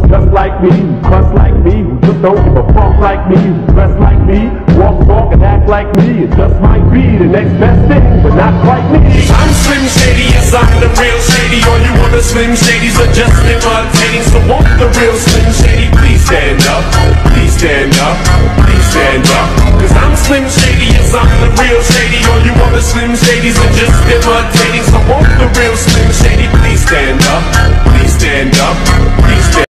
just like me, who cuss like me, who just don't give a fuck like me, who dress like me, walk, talk, and act like me. It just might be the next best thing, but not quite me. I'm Slim Shady, yes I'm the real Shady. All you other Slim Shadys are just imitating. So won't the real Slim Shady please stand up? Please stand up, please stand up. Cause I'm Slim Shady, yes I'm the real Shady. All you other Slim Shadys are just imitating. So won't the real Slim Shady please stand up? Please stand up, please stand up.